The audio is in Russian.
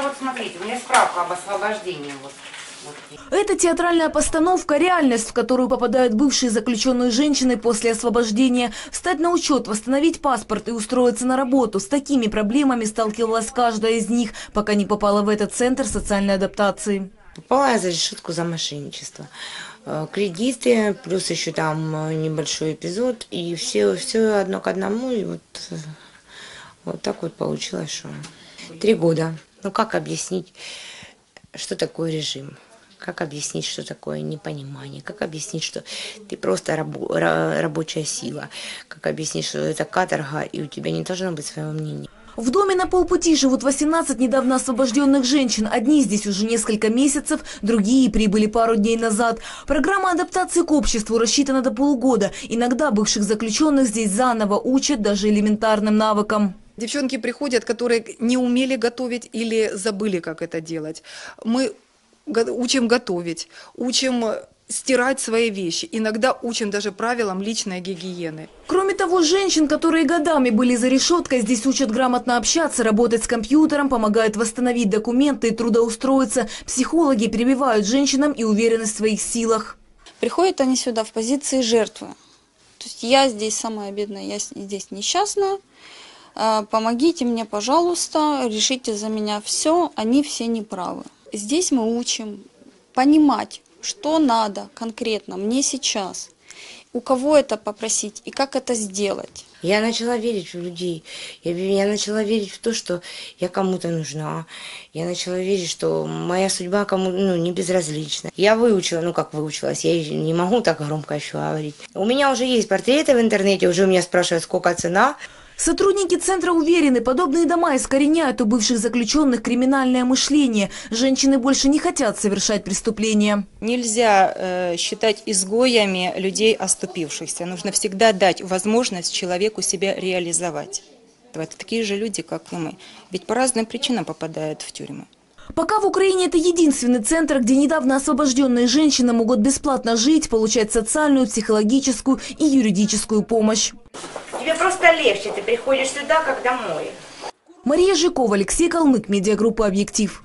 вот смотрите, у меня справка об освобождении. Вот. Это театральная постановка – реальность, в которую попадают бывшие заключенные женщины после освобождения. Встать на учет, восстановить паспорт и устроиться на работу. С такими проблемами сталкивалась каждая из них, пока не попала в этот центр социальной адаптации. Попала я за решетку за мошенничество. Кредиты, плюс еще там небольшой эпизод. И все одно к одному. И вот так вот получилось, что 3 года. Ну как объяснить, что такое режим? Как объяснить, что такое непонимание? Как объяснить, что ты просто рабочая сила? Как объяснить, что это каторга, и у тебя не должно быть своего мнения? В доме на полпути живут 18 недавно освобожденных женщин. Одни здесь уже несколько месяцев, другие прибыли пару дней назад. Программа адаптации к обществу рассчитана до полугода. Иногда бывших заключенных здесь заново учат даже элементарным навыкам. Девчонки приходят, которые не умели готовить или забыли, как это делать. Мы учим готовить, учим стирать свои вещи. Иногда учим даже правилам личной гигиены. Кроме того, женщин, которые годами были за решеткой, здесь учат грамотно общаться, работать с компьютером, помогают восстановить документы и трудоустроиться. Психологи прививают женщинам и уверенность в своих силах. Приходят они сюда в позиции жертвы. То есть я здесь самая бедная, я здесь несчастная. Помогите мне, пожалуйста, решите за меня все, они все неправы. Здесь мы учим понимать, что надо конкретно мне сейчас, у кого это попросить и как это сделать. Я начала верить в людей, я начала верить в то, что я кому-то нужна, я начала верить, что моя судьба кому-то не безразлична. Я выучила, как выучилась, я не могу так громко еще говорить. У меня уже есть портреты в интернете, уже у меня спрашивают, сколько цена. Сотрудники центра уверены, подобные дома искореняют у бывших заключенных криминальное мышление. Женщины больше не хотят совершать преступления. Нельзя считать изгоями людей оступившихся. Нужно всегда дать возможность человеку себя реализовать. Это такие же люди, как и мы. Ведь по разным причинам попадают в тюрьму. Пока в Украине это единственный центр, где недавно освобожденные женщины могут бесплатно жить, получать социальную, психологическую и юридическую помощь. Тебе просто легче, ты приходишь сюда, как домой. Мария Жикова, Алексей Калмык, медиагруппа «Объектив».